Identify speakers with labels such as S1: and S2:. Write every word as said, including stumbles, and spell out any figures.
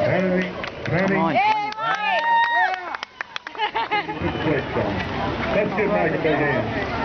S1: Ready? Ready?
S2: Come on.
S3: Hey, Mike!
S1: Let's give Mike a big hand.